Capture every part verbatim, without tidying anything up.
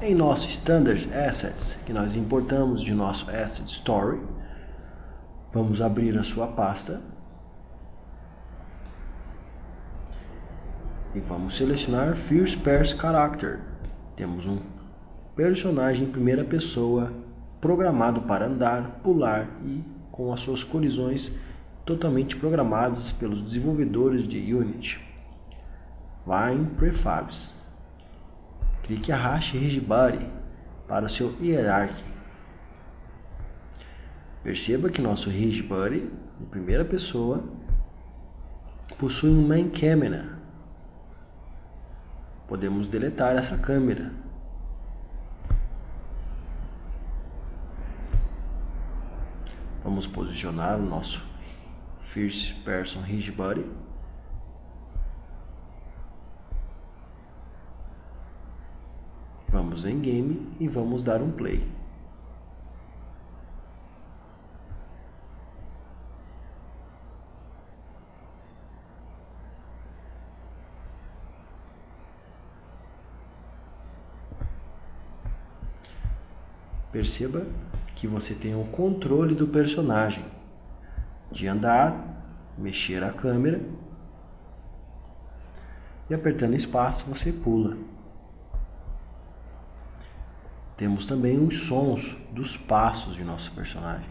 Em nosso Standard Assets, que nós importamos de nosso Asset Story, vamos abrir a sua pasta e vamos selecionar First Person Character. Temos um personagem em primeira pessoa programado para andar, pular e com as suas colisões totalmente programadas pelos desenvolvedores de Unity. Vá em Prefabs. Clique arraste Rigidbody para o seu Hierarchy. Perceba que nosso Rigidbody, em primeira pessoa, possui um Main Camera. Podemos deletar essa câmera. Vamos posicionar o nosso First Person Rigidbody. Vamos em Game e vamos dar um play. Perceba que você tem o controle do personagem, de andar, mexer a câmera e apertando espaço você pula. Temos também os sons dos passos de nosso personagem.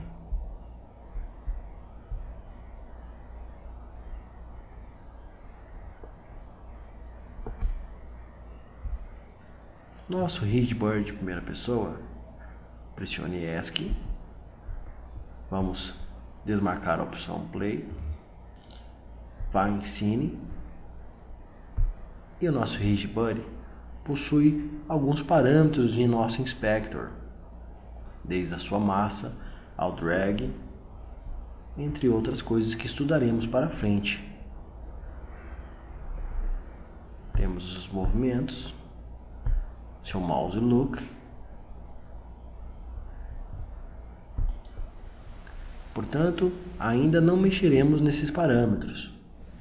Nosso Rigidbody de primeira pessoa, pressione ESC. Vamos desmarcar a opção Play. Vá em Scene. E o nosso Rigidbody possui alguns parâmetros em nosso Inspector, desde a sua massa ao drag, entre outras coisas que estudaremos para frente. Temos os movimentos, seu mouse look. Portanto, ainda não mexeremos nesses parâmetros.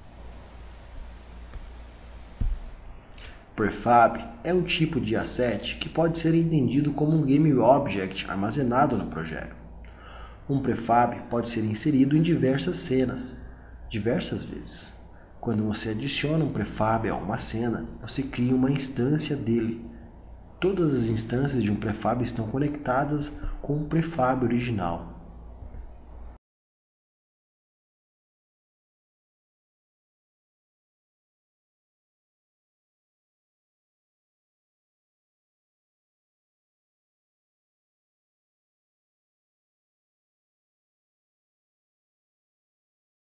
Prefab é um tipo de asset que pode ser entendido como um Game Object armazenado no projeto. Um prefab pode ser inserido em diversas cenas, diversas vezes. Quando você adiciona um prefab a uma cena, você cria uma instância dele. Todas as instâncias de um prefab estão conectadas com o prefab original.